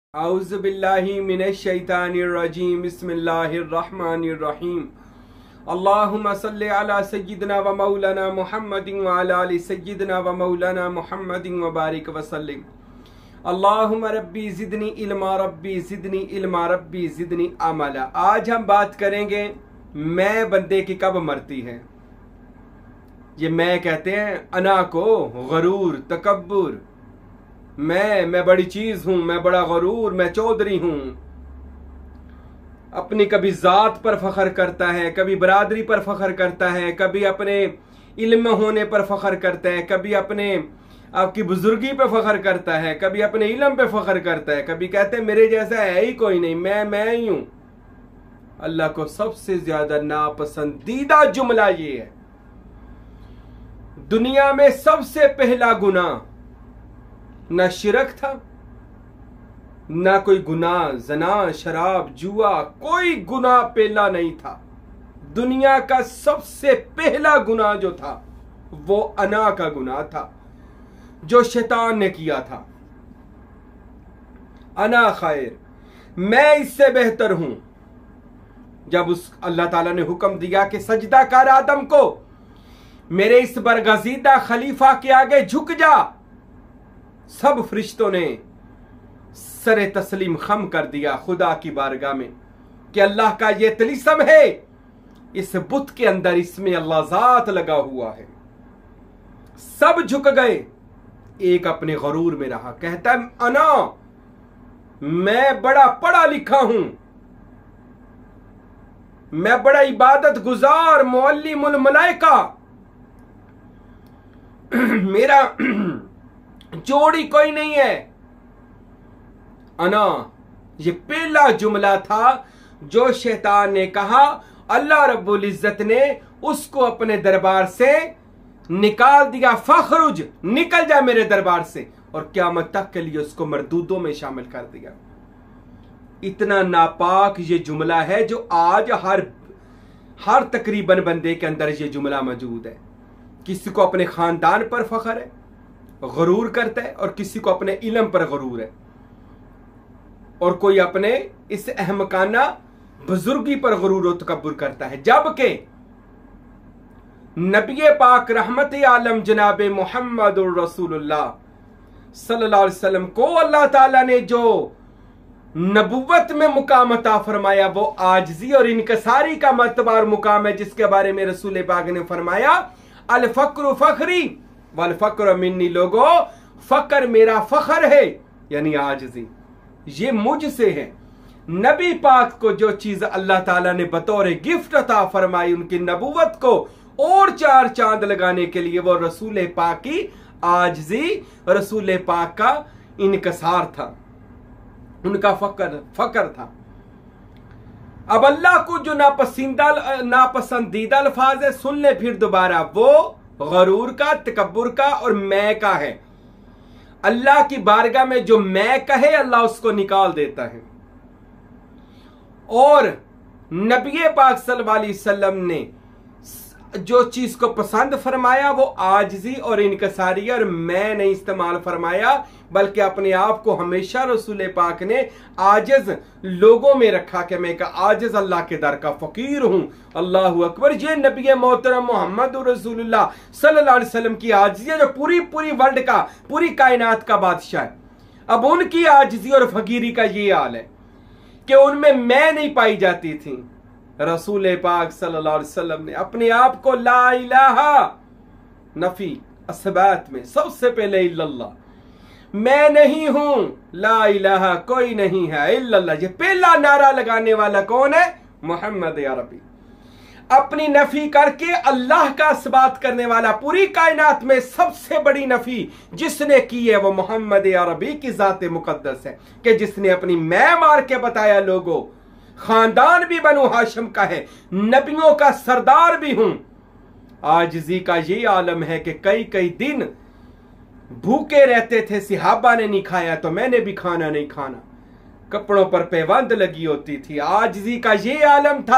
औज़ु बिल्लाहि मिनश शैतानिर रजीम बिस्मिल्लाहिर रहमानिर रहीम अल्लाहुम्मा सल्लि अला सय्यिदिना व मौलाना मुहम्मदिन व अला आलि सय्यिदिना व मौलाना मुहम्मदिन व बारिक व सल्लिम अल्लाहुम्मा रब्बी ज़िदनी इल्मा रब्बी ज़िदनी इल्मा रब्बी ज़िदनी अमला। आज हम बात करेंगे मैं बंदे की कब मरती है। ये मैं कहते हैं अना को, गरूर, तकब्बुर, मैं बड़ी चीज हूं, मैं बड़ा गरूर, मैं चौधरी हूं। अपनी कभी जात पर फख्र करता है, कभी बरादरी पर फख्र करता है, कभी अपने इल्म होने पर फख्र करता है, कभी अपने आपकी बुजुर्गी पे फख्र करता है, कभी अपने इल्म पे फख्र करता है, कभी कहते हैं मेरे जैसा है ही कोई नहीं, मैं ही हूं। अल्लाह को सबसे ज्यादा नापसंदीदा जुमला ये है। दुनिया में सबसे पहला गुनाह न शिरक था, ना कोई गुनाह जना, शराब, जुआ, कोई गुनाह पहला नहीं था। दुनिया का सबसे पहला गुनाह जो था वो अना का गुनाह था, जो शैतान ने किया था। अना खैर, मैं इससे बेहतर हूं। जब उस अल्लाह ताला ने हुक्म दिया कि सजदा कर आदम को, मेरे इस बरगजीदा खलीफा के आगे झुक जा, सब फरिश्तों ने सरे तस्लीम खम कर दिया खुदा की बारगाह में कि अल्लाह का ये तिलिस्म है, इस बुत के अंदर इसमें अल्लाह जात लगा हुआ है। सब झुक गए, एक अपने गरूर में रहा, कहता है अना, मैं बड़ा पढ़ा लिखा हूं, मैं बड़ा इबादत गुजार, मुअल्लिमुल मलाइका, मेरा जोड़ी कोई नहीं है। अना, ये पहला जुमला था जो शैतान ने कहा। अल्लाह रब्बुल इज्जत ने उसको अपने दरबार से निकाल दिया। फखरुज, निकल जा मेरे दरबार से, और क़यामत तक के लिए उसको मरदूदों में शामिल कर दिया। इतना नापाक ये जुमला है जो आज हर तकरीबन बंदे के अंदर ये जुमला मौजूद है। किसी को अपने खानदान पर फख्र है, गरूर करता है, और किसी को अपने इल्म पर गरूर है, और कोई अपने इस अहमकाना बुजुर्गी पर गरूर और तकब्बुर करता है। जबकि नबी पाक रहमत आलम जनाब मुहम्मदुर रसूलुल्लाह सल्लल्लाहु अलैहि वसल्लम को अल्लाह ताला ने जो नबुव्वत में मुकाम अता फरमाया वो आजिज़ी और इनकसारी का मर्तबा और मुकाम है, जिसके बारे में रसूल पाक ने फरमाया अल फक्र फखरी वल फक्र मिन्नी, लोगो फकर मेरा फखर है, यानी आजिज़ी ये मुझसे है। नबी पाक को जो चीज अल्लाह ताला ने बतौर गिफ्ट अता फरमाई, उनकी नबुव्वत को और चार चांद लगाने के लिए, वो रसूल पाक की आजिज़ी, रसूल पाक का इनकसार था, उनका फकर था। अब अल्लाह को जो नापसंदीदा अल्फाज है, सुन ले फिर दोबारा, वो गरूर का, तकब्बुर का और मैं का है। अल्लाह की बारगाह में जो मैं कहे अल्लाह उसको निकाल देता है। और नबी पाक सल्लल्लाहु अलैहि वसल्लम ने जो चीज को पसंद फरमाया वो आजिज़ी और इनकसारी, और मैं नहीं इस्तेमाल फरमाया, बल्कि अपने आप को हमेशा रसूल पाक ने आजिज़ लोगों में रखा कि मैं आजिज़ अल्लाह के दर का फकीर हूं। अल्लाहु अकबर। ये नबी मोहतरम मोहम्मद रसूलुल्लाह सल्लल्लाहु अलैहि वसल्लम की आजिज़ी है, जो पूरी वर्ल्ड का, पूरी कायनात का बादशाह है। अब उनकी आजिज़ी और फकीरी का ये हाल है कि उनमें मैं नहीं पाई जाती थी। रसूल पाक सल्लल्लाहु अलैहि वसल्लम ने अपने आप को ला इलाहा नफी असबात में सबसे पहले इल्लल्लाह, मैं नहीं हूं, ला इलाहा कोई नहीं है, इल्लल्लाह, ये पहला नारा लगाने वाला कौन है? मोहम्मद अरबी। अपनी नफी करके अल्लाह का असबात करने वाला, पूरी कायनात में सबसे बड़ी नफी जिसने की है वो मोहम्मद अरबी की जाते मुकद्दस है, कि जिसने अपनी मैं मार के बताया लोगों, खानदान भी बनु हाशिम का है, नबियों का सरदार भी हूं। आजिज़ी का ये आलम है कि कई दिन भूखे रहते थे, सिहाबा ने नहीं खाया तो मैंने भी खाना नहीं खाना, कपड़ों पर पैबंद लगी होती थी। आजिज़ी का ये आलम था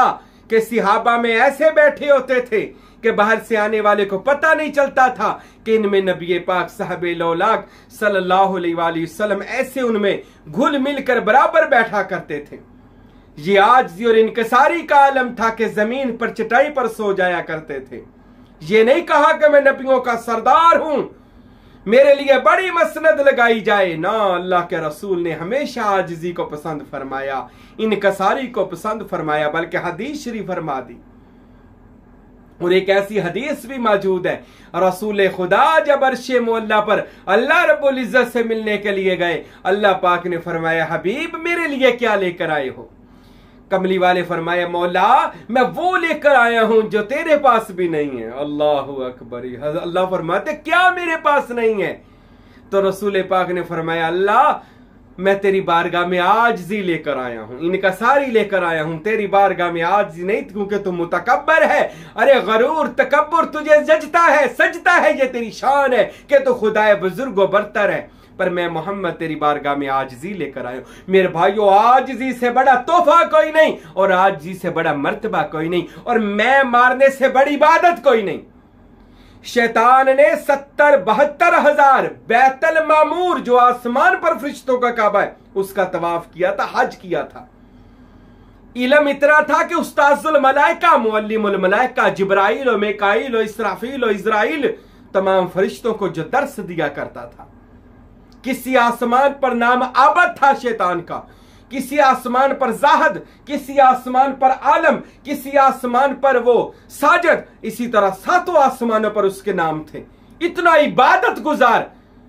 कि सहाबा में ऐसे बैठे होते थे कि बाहर से आने वाले को पता नहीं चलता था कि इनमें नबी पाक साहबे लौलाक सल्लल्लाहु अलैहि वसल्लम ऐसे उनमें घुल मिलकर बराबर बैठा करते थे। ये आजिज़ी और इनकसारी का आलम था कि जमीन पर चटाई पर सो जाया करते थे। ये नहीं कहा कि मैं नबियों का सरदार हूं, मेरे लिए बड़ी मसनद लगाई जाए ना, अल्लाह के रसूल ने हमेशा आजिज़ी को पसंद फरमाया, इनकसारी को पसंद फरमाया, बल्कि हदीस शरीफ फरमा दी। और एक ऐसी हदीस भी मौजूद है, रसूल खुदा जब अर्शे मुअल्ला पर अल्लाह रब्बुल इज्जत से मिलने के लिए गए, अल्लाह पाक ने फरमाया हबीब मेरे लिए क्या लेकर आए हो? कमली वाले फरमाया मौला मैं वो लेकर आया हूं जो तेरे पास भी नहीं है। अल्लाहु अकबर। अल्लाह फरमाते क्या मेरे पास नहीं है? तो रसूल पाक ने फरमाया अल्लाह मैं तेरी बारगाह में आजिज़ी लेकर आया हूं, इनकसारी लेकर आया हूं, तेरी बारगाह में आजिज़ी नहीं क्योंकि तू मुतकब्बर है। अरे गरूर तकब्बुर तुझे जजता है, सजता है, ये तेरी शान है कि तू खुदाए बुजुर्ग व बरतर है, पर मैं मोहम्मद तेरी बारगाह में आजिज़ी लेकर आया हूं। मेरे भाइयों आजिज़ी से बड़ा तोहफा कोई नहीं और आजिज़ी से बड़ा मर्तबा कोई नहीं और मैं मारने से बड़ी इबादत कोई नहीं। शैतान ने 70-72 हजार बैतुल मामूर जो आसमान पर फरिश्तों का काबा है उसका तवाफ किया था, हज किया था। इल्म इतना था कि उस्ताजुल मलाइका, मुअल्लिमुल मलाइका जिब्राइल और मिकाईल और इसराफील और इजराइल तमाम फरिश्तों को जो दर्स दिया करता था। किसी आसमान पर नाम आबद था शैतान का, किसी आसमान पर जाहद, किसी आसमान पर आलम, किसी आसमान पर वो साजद, इसी तरह 7 आसमानों पर उसके नाम थे। इतना इबादत गुजार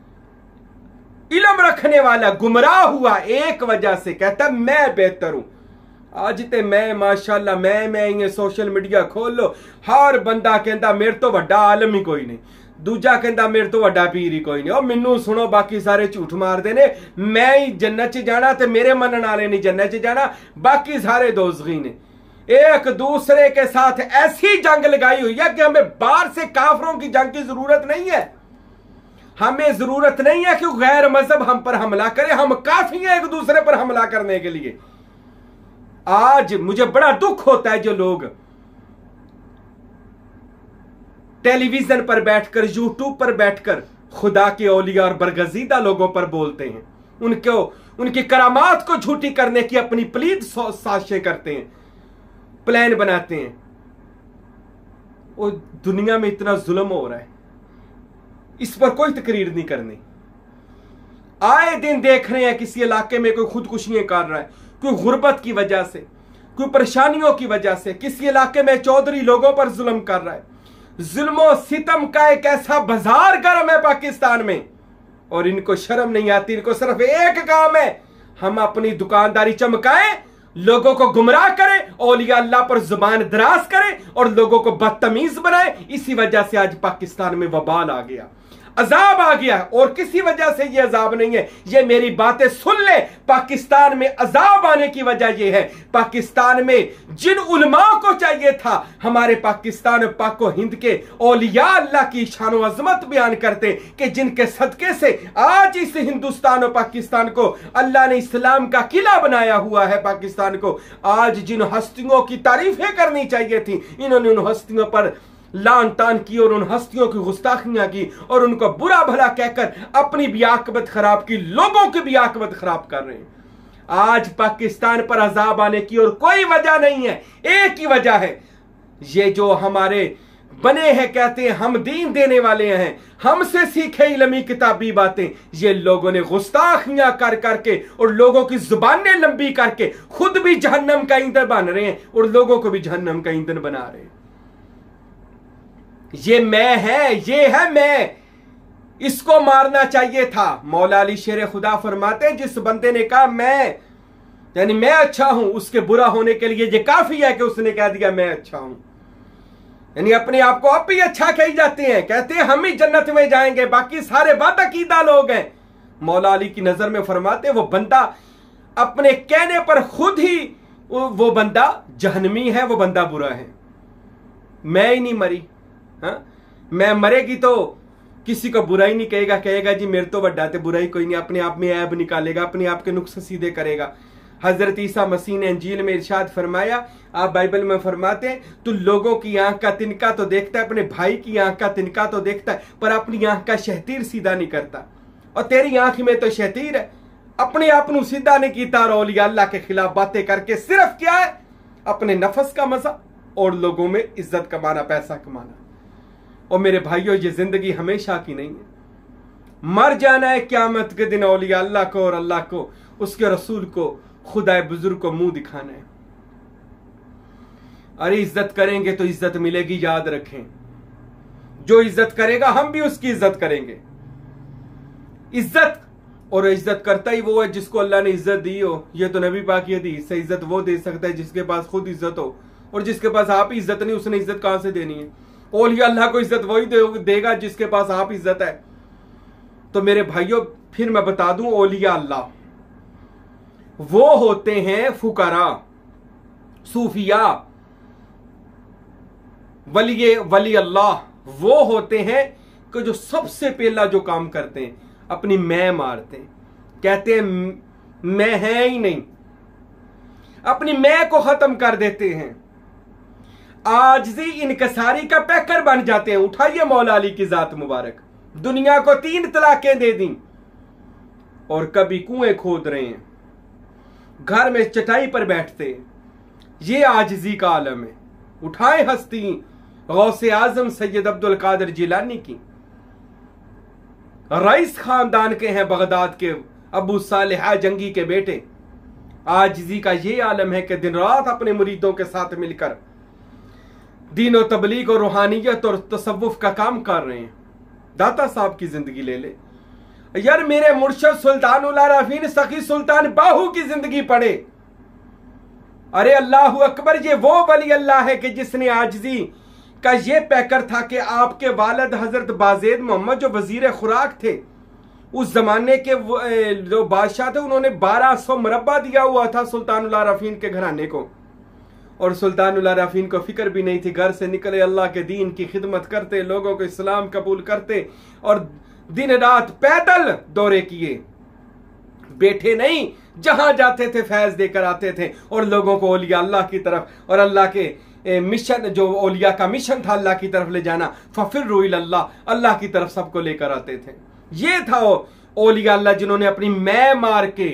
इल्म रखने वाला गुमराह हुआ एक वजह से, कहता मैं बेहतर हूं। आज ते मैं माशाल्लाह मैं ये सोशल मीडिया खोल लो, हर बंदा कहता मेरे तो वड्डा आलम ही कोई नहीं, दूजा कहता मेरे तो वड्डा पीर ही कोई नहीं, और मैनू सुनो बाकी सारे झूठ मारते ने, मैं ही जन्नत च जाना ते मेरे मनने वाले नहीं जन्नत च जाना, बाकी सारे दोज़खी ने। एक दूसरे के साथ ऐसी जंग लगाई हुई है कि हमें बाहर से काफरों की जंग की जरूरत नहीं है। हमें जरूरत नहीं है कि गैर मजहब हम पर हमला करे, हम काफी हैं एक दूसरे पर हमला करने के लिए। आज मुझे बड़ा दुख होता है जो लोग टेलीविजन पर बैठकर, यूट्यूब पर बैठकर खुदा के औलिया और बरगजीदा लोगों पर बोलते हैं, उनकी करामात को झूठी करने की अपनी पलीद साजिशें करते हैं, प्लान बनाते हैं। वो दुनिया में इतना जुल्म हो रहा है, इस पर कोई तकरीर नहीं करनी। आए दिन देख रहे हैं किसी इलाके में कोई खुदकुशियां कर रहा है, कोई गुर्बत की वजह से, कोई परेशानियों की वजह से, किसी इलाके में चौधरी लोगों पर जुल्म कर रहा है। जुल्मो सितम का एक ऐसा बाजार गर्म है पाकिस्तान में और इनको शर्म नहीं आती। इनको सिर्फ एक काम है, हम अपनी दुकानदारी चमकाएं, लोगों को गुमराह करें, औलिया अल्लाह पर जुबान दराज करें और लोगों को बदतमीज बनाएं। इसी वजह से आज पाकिस्तान में वबाल आ गया, अजाब आ गया, और किसी वजह से ये अजाब नहीं है। ये मेरी बातें सुन ले, पाकिस्तान में अजाब आने की वजह ये है, पाकिस्तान में जिन उलमाओं को चाहिए था हमारे पाकिस्तान पाको हिंद के औलिया अल्लाह की शान व अजमत बयान करते कि जिनके सदके से आज इस हिंदुस्तान और पाकिस्तान को अल्लाह ने इस्लाम का किला बनाया हुआ है। पाकिस्तान को आज जिन हस्तियों की तारीफें करनी चाहिए थी, इन्होंने उन हस्तियों पर लान तान की और उन हस्तियों की गुस्ताखियां की और उनको बुरा भला कहकर अपनी भी आकबत खराब की, लोगों की भी आकबत खराब कर रहे हैं। आज पाकिस्तान पर अजाब आने की और कोई वजह नहीं है, एक ही वजह है, ये जो हमारे बने हैं कहते हैं हम दीन देने वाले हैं, हमसे सीखे इल्मी किताबी बातें, ये लोगों ने गुस्ताखियां कर करके और लोगों की जुबानें लंबी करके खुद भी जहन्नम का ईंधन बन रहे हैं और लोगों को भी जहन्नम का ईंधन बना रहे हैं। ये मैं है, ये है मैं, इसको मारना चाहिए था। मौला अली शेर खुदा फरमाते हैं जिस बंदे ने कहा मैं यानी मैं अच्छा हूं, उसके बुरा होने के लिए ये काफी है कि उसने कह दिया मैं अच्छा हूं, यानी अपने आप को आप ही अच्छा कही जाते हैं, कहते हैं हम ही जन्नत में जाएंगे, बाकी सारे बदअकीदा लोग हैं। मौला अली की नजर में फरमाते वो बंदा अपने कहने पर खुद ही वो बंदा जहन्नमी है, वो बंदा बुरा है। मैं ही नहीं मरी, हाँ मैं मरेगी तो किसी को बुराई नहीं कहेगा, कहेगा जी मेरे तो बड्डा थे, बुराई कोई नहीं, अपने आप में ऐब निकालेगा, अपने आप के नुक्स सीधे करेगा। हजरत ईसा मसीह ने इंजील में इरशाद फरमाया, आप बाइबल में फरमाते हैं, तू लोगों की आंख का तिनका तो देखता है, अपने भाई की आंख का तिनका तो देखता है, पर अपनी आंख का शहतीर सीधा नहीं करता। और तेरी आंख में तो शहतीर है, अपने आप को सीधा नहीं कीता और औलिया अल्लाह के खिलाफ बातें करके सिर्फ क्या है, अपने नफस का मजा और लोगों में इज्जत कमाना, पैसा कमाना। और मेरे भाइयों, ये जिंदगी हमेशा की नहीं है, मर जाना है। क़यामत के दिन औलिया अल्लाह को और अल्लाह को, उसके रसूल को, खुदाए बुजुर्ग को मुंह दिखाना है। अरे इज्जत करेंगे तो इज्जत मिलेगी, याद रखें। जो इज्जत करेगा हम भी उसकी इज्जत करेंगे। इज्जत और इज्जत करता ही वो है जिसको अल्लाह ने इज्जत दी हो। ये तो नबी पाक की हदीस से, इज्जत वो दे सकता है जिसके पास खुद इज्जत हो, और जिसके पास आप ही इज्जत नहीं, उसने इज्जत कहां से देनी है। औलिया अल्लाह को इज्जत वही देगा जिसके पास आप इज्जत है। तो मेरे भाइयों, फिर मैं बता दूं, औलिया अल्लाह वो होते हैं फुकरा, सूफिया। वली अल्लाह वो होते हैं कि जो सबसे पहला जो काम करते हैं, अपनी मैं मारते हैं, कहते हैं मैं है ही नहीं, अपनी मैं को खत्म कर देते हैं, आजिज़ी इनकसारी का पैकर बन जाते हैं। उठाइए मौला अली की जात मुबारक, दुनिया को 3 तलाकें दे दी और कभी कुएं खोद रहे हैं, घर में चटाई पर बैठते हैं। ये आजिज़ी का आलम है। उठाए हस्ती गौसे आजम सैयद अब्दुल कादिर जिलानी की, रईस खानदान के हैं, बगदाद के अबू सालेह जंगी के बेटे। आजिज़ी का ये आलम है कि दिन रात अपने मुरीदों के साथ मिलकर दीन और तबलीग और रूहानियत और तसव्वुफ का काम कर रहे हैं। दाता साहब की जिंदगी ले ले यार, मेरे मुर्शद सुल्तान उल आरफीन सखी सुल्तान बाहू की जिंदगी पढ़े। अरे अल्लाह अकबर, ये वो वली अल्लाह है कि जिसने आजिज़ी का ये पैकर था कि आपके वालिद हजरत बाज़ेद मोहम्मद जो वजीर खुराक थे, उस जमाने के जो बादशाह थे, उन्होंने 1200 मुरब्बा दिया हुआ था सुल्तान उल आरफीन के घराने को। और सुल्तान उल आरफीन को फिक्र भी नहीं थी, घर से निकले अल्लाह के दीन की खिदमत करते, लोगों को इस्लाम कबूल करते और दिन रात पैदल दौरे किए, बैठे नहीं, जहां जाते थे फैज देकर आते थे और लोगों को औलिया अल्लाह की तरफ और अल्लाह के मिशन, जो औलिया का मिशन था अल्लाह की तरफ ले जाना, फफिर्रू इलल्लाह, अल्लाह की तरफ सबको लेकर आते थे। ये था औलिया अल्लाह जिन्होंने अपनी मैं मार के,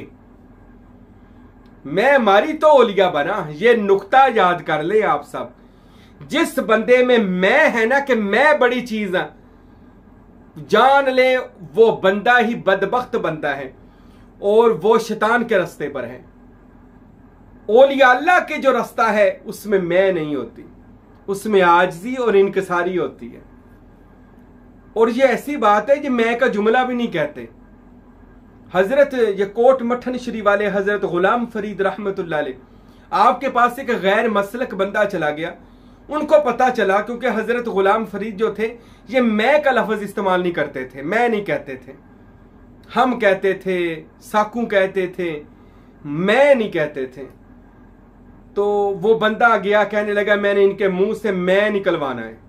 मैं मारी तो औलिया बना। ये नुक्ता याद कर ले आप सब। जिस बंदे में मैं है ना कि मैं बड़ी चीज है, जान ले वो बंदा ही बदबख्त बनता है और वो शैतान के रास्ते पर है। औलिया अल्लाह के जो रास्ता है उसमें मैं नहीं होती, उसमें आजिज़ी और इनकिसारी होती है। और ये ऐसी बात है कि मैं का जुमला भी नहीं कहते। हजरत ये कोट मठन श्री वाले हजरत गुलाम फरीद रहमतुल्लाह अलैह, आपके पास एक गैर मसलक बंदा चला गया। उनको पता चला, क्योंकि हजरत गुलाम फरीद जो थे ये मैं का लफ्ज इस्तेमाल नहीं करते थे, मैं नहीं कहते थे, हम कहते थे, साकू कहते थे, मैं नहीं कहते थे। तो वो बंदा गया, कहने लगा मैंने इनके मुंह से मैं निकलवाना है,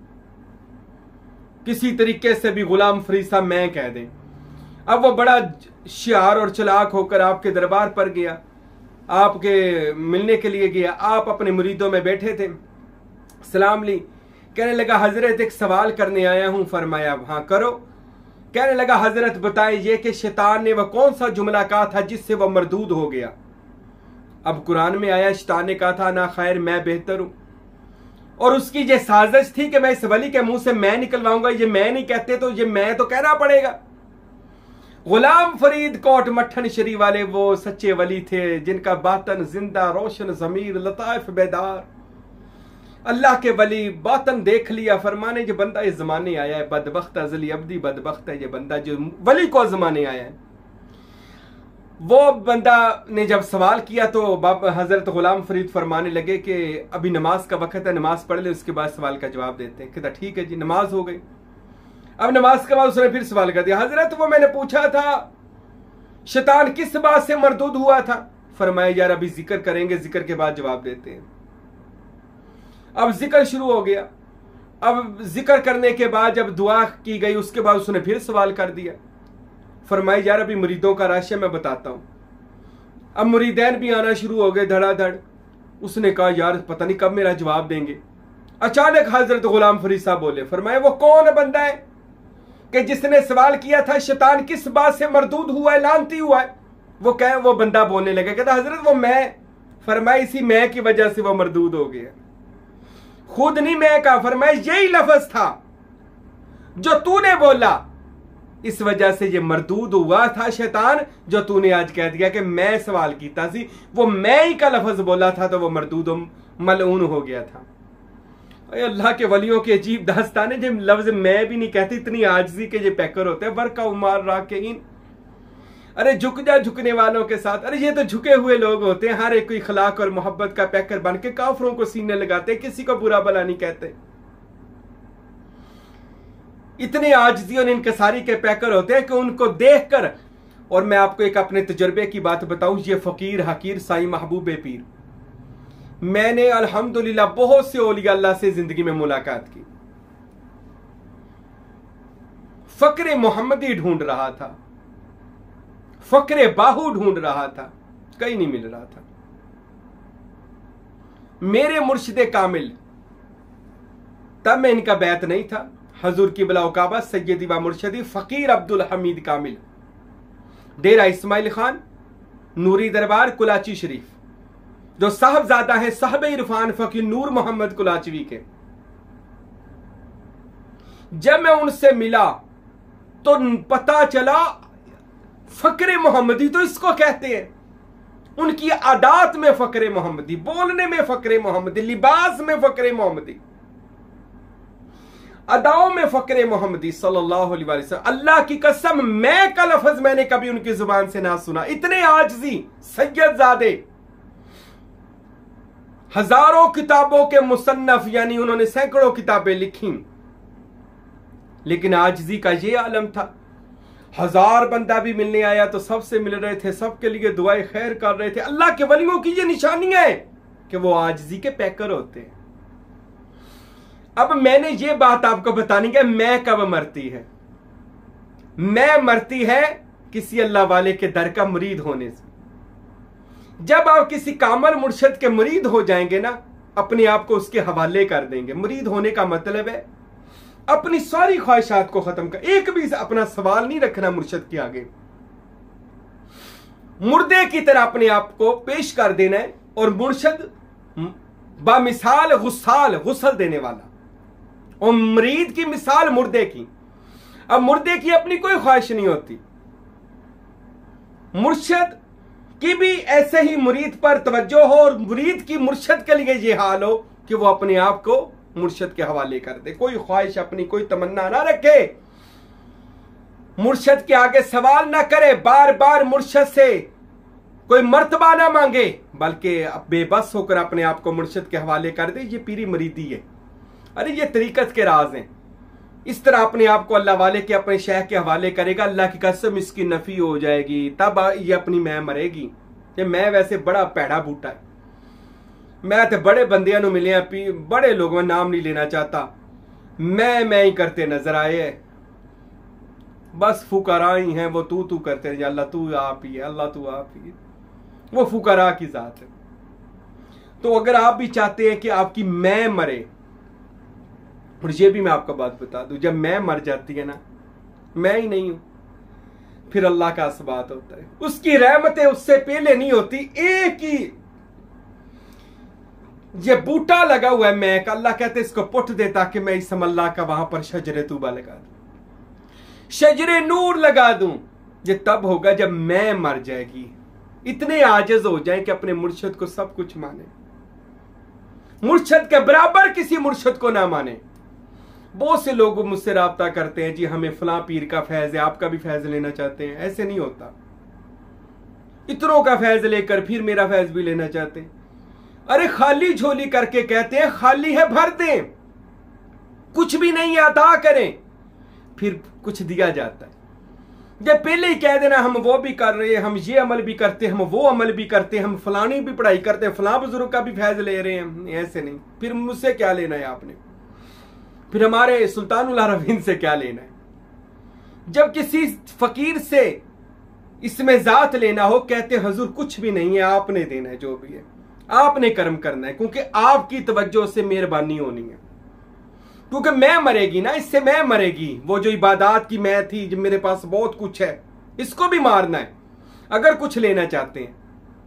किसी तरीके से भी गुलाम फरीद साहब मैं कह दें। अब वो बड़ा शियार और चलाक होकर आपके दरबार पर गया, आपके मिलने के लिए गया। आप अपने मुरीदों में बैठे थे, सलाम ली, कहने लगा हजरत एक सवाल करने आया हूं। फरमाया हाँ करो। कहने लगा हजरत बताए ये कि शैतान ने वह कौन सा जुमला कहा था जिससे वह मरदूद हो गया। अब कुरान में आया शैतान ने कहा था ना खैर मैं बेहतर हूं, और उसकी ये साजिश थी कि मैं इस वली के मुंह से मैं निकलवाऊंगा। ये मैं नहीं कहते तो ये मैं तो कहना पड़ेगा। गुलाम फरीद कोट मठन शरी वाले वो सच्चे वली थे जिनका बातन जिंदा रोशन जमीर लताइफ बेदार, अल्लाह के वली बातन देख लिया। फरमाने ये बंदा इस जमाने आया है, बदबख्त अजली अब्दी बदबख्त है ये बंदा जो वली को जमाने आया है। वो बंदा ने जब सवाल किया तो हजरत गुलाम फरीद फरमाने लगे कि अभी नमाज का वक्त है, नमाज पढ़ ले उसके बाद सवाल का जवाब देते हैं। कहता ठीक है जी। नमाज हो गई। अब नमाज के बाद उसने फिर सवाल कर दिया, हजरत वो मैंने पूछा था शैतान किस बात से मरदूद हुआ था। फरमाया यार अभी जिक्र करेंगे, जिक्र के बाद जवाब देते हैं। अब जिक्र शुरू हो गया। अब जिक्र करने के बाद जब दुआ की गई उसके बाद उसने फिर सवाल कर दिया। फरमाया यार अभी मुरीदों का राशि मैं बताता हूं। अब मुरीदैन भी आना शुरू हो गए धड़ाधड़। उसने कहा यार पता नहीं कब मेरा जवाब देंगे। अचानक हजरत गुलाम फरीद साहब बोले, फरमाए वो कौन बंदा है कि जिसने सवाल किया था शैतान किस बात से मरदूद हुआ है, लानती हुआ है? वो बंदा बोलने लगा, कहता हजरत वो मैं। फरमाए इसी मैं की वजह से वो मरदूद हो गया। खुद नहीं मैं कहा, फरमाए यही लफ्ज था जो तूने बोला, इस वजह से ये मरदूद हुआ था शैतान। जो तूने आज कह दिया कि मैं सवाल कीता सी, वो मैं ही का लफ्ज बोला था तो वो मरदूद मलऊन हो गया था। अल्लाह के वलियों के अजीब दास्तान है, जो लफ्ज मैं भी नहीं कहते, इतनी आजिज़ी के ये पैकर होते हैं। वर्का उमार राकेइन, अरे झुक जा झुकने वालों के साथ। अरे ये तो झुके हुए लोग होते हैं, हर एक को इखलाक और मोहब्बत का पैकर बन के काफरों को सीने लगाते, किसी को बुरा भला नहीं कहते। इतने आजिज़ी और इनकसारी के पैकर होते हैं कि उनको देखकर, और मैं आपको एक अपने तजुर्बे की बात बताऊं, ये फकीर हकीर साईं महबूब पीर, मैंने अल्हम्दुलिल्लाह बहुत से औलिया अल्लाह से जिंदगी में मुलाकात की। फक्रे मोहम्मदी ढूंढ रहा था, फक्रे बाहू ढूंढ रहा था, कहीं नहीं मिल रहा था। मेरे मुर्शिदे कामिल, तब मैं इनका बैत नहीं था, हजूर की बला उकाबा सैयदी व मुर्शदी फकीर अब्दुल हमीद कामिल, डेरा इस्माइल खान, नूरी दरबार, कुलाची शरीफ, जो साहबजादा है साहब इरफान फकीर नूर मोहम्मद कुलाचवी के। जब मैं उनसे मिला तो पता चला फकरे मोहम्मदी तो इसको कहते हैं। उनकी आदात में फकरे मोहम्मदी, बोलने में फकरे मोहम्मदी, लिबास में फकरे मोहम्मदी, अदाओं में फकरे मोहम्मदी सल्लल्लाहु अलैहि वसल्लम। अल्लाह की कसम मैं का लफ्ज मैंने कभी उनकी जुबान से ना सुना। इतने आजिज़ी सैयदजादे, हजारों किताबों के मुसन्नफ, यानी उन्होंने सैकड़ों किताबें लिखी, लेकिन आजिज़ी का ये आलम था। 1000 बंदा भी मिलने आया तो सबसे मिल रहे थे, सबके लिए दुआएं खैर कर रहे थे। अल्लाह के वलियों की ये निशानियां है कि वो आजिज़ी के पैकर होते हैं। अब मैंने ये बात आपको बतानी है, मैं कब मरती है? मैं मरती है किसी अल्लाह वाले के दर का मुरीद होने से। जब आप किसी कामल मुर्शद के मुरीद हो जाएंगे ना, अपने आप को उसके हवाले कर देंगे। मुरीद होने का मतलब है अपनी सारी ख्वाहिशात को खत्म कर, एक भी अपना सवाल नहीं रखना मुर्शद के आगे, मुर्दे की तरह अपने आप को पेश कर देना है। और मुर्शद बामिसाल गुस्साल, गुस्ल देने वाला, और मुरीद की मिसाल मुर्दे की। अब मुर्दे की अपनी कोई ख्वाहिश नहीं होती, मुर्शद की भी ऐसे ही मुरीद पर तवज्जो हो, और मुरीद की मुर्शद के लिए यह हाल हो कि वो अपने आप को मुर्शद के हवाले कर दे, कोई ख्वाहिश अपनी कोई तमन्ना ना रखे, मुर्शद के आगे सवाल ना करे, बार बार मुर्शद से कोई मर्तबा ना मांगे, बल्कि बेबस होकर अपने आप को मुर्शद के हवाले कर दे। ये पीरी मुरीदी है। अरे ये तरीकत के राज हैं। इस तरह अपने आप को अल्लाह वाले के अपने शेख के हवाले करेगा, अल्लाह की कसम इसकी नफी हो जाएगी, तब ये अपनी मैं मरेगी। ये मैं वैसे बड़ा पैड़ा बूटा है, मैं तो बड़े बंदियां नु मिले हैं, बड़े लोगों में नाम नहीं लेना चाहता, मैं ही करते नजर आए, बस फुकरा ही हैं वो, तू करते हैं, अल्लाह तू आप ही है, अल्लाह तू आप ही है, वो फुकरा की जात है। तो अगर आप भी चाहते हैं कि आपकी मैं मरे, और ये भी मैं आपको बात बता दूं, जब मैं मर जाती है ना, मैं ही नहीं हूं, फिर अल्लाह का असबात होता है, उसकी रहमतें उससे पहले नहीं होती। एक ही ये बूटा लगा हुआ है मैं का, अल्लाह कहते इसको पुट दे ताकि मैं इस अल्लाह का वहां पर शजरे तूबा लगा दूं, शजरे नूर लगा दूं। ये तब होगा जब मैं मर जाएगी, इतने आजिज हो जाए कि अपने मुर्शद को सब कुछ माने, मुर्शद के बराबर किसी मुर्शद को ना माने। बहुत से लोग मुझसे राब्ता करते हैं, जी हमें फलां पीर का फैज है, आपका भी फैज लेना चाहते हैं। ऐसे नहीं होता, इतनों का फैज लेकर फिर मेरा फैज भी लेना चाहते हैं। अरे खाली झोली करके कहते हैं, खाली है भर दें, कुछ भी नहीं अता करें, फिर कुछ दिया जाता है। जब पहले ही कह देना हम वो भी कर रहे हैं, हम ये अमल भी करते हैं, हम वो अमल भी करते हैं, हम फलानी भी पढ़ाई करते हैं, फलां बुजुर्ग का भी फैज ले रहे हैं, ऐसे नहीं। फिर मुझसे क्या लेना है आपने, फिर हमारे सुल्तानुल अरबिन से क्या लेना है? जब किसी फकीर से इसमें जात लेना हो, कहते हुजूर कुछ भी नहीं है, आपने देना है, जो भी है आपने कर्म करना है, क्योंकि आपकी तवज्जो से मेहरबानी होनी है। क्योंकि मैं मरेगी ना, इससे मैं मरेगी, वो जो इबादत की मैं थी, जो मेरे पास बहुत कुछ है, इसको भी मारना है। अगर कुछ लेना चाहते हैं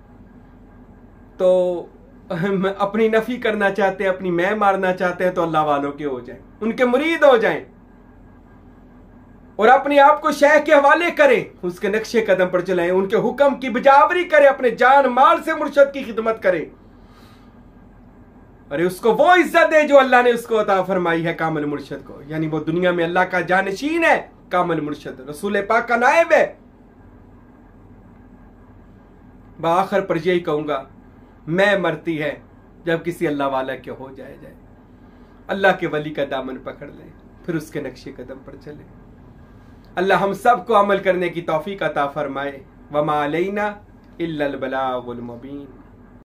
तो अपनी नफी करना चाहते हैं, अपनी मैं मारना चाहते हैं, तो अल्लाह वालों के हो जाएं, उनके मुरीद हो जाएं और अपने आप को शेख के हवाले करें, उसके नक्शे कदम पर चलाएं, उनके हुक्म की बजावरी करें, अपने जान माल से मुर्शद की खिदमत करें। अरे उसको वो इज्जत दे जो अल्लाह ने उसको अता फरमाई है, कामिल मुर्शद को। यानी वो दुनिया में अल्लाह का जानशीन है, कामिल मुर्शद रसूल पाक का नायब है। आखिर पर यही कहूंगा, मैं मरती है जब किसी अल्लाह वाला के हो जाए। अल्लाह के वली का दामन पकड़ ले, फिर उसके नक्शे कदम पर चले। अल्लाह हम सब को अमल करने की तौफीक अता फरमाए। वमा अलैना इल्लल बलागुल मुबीन।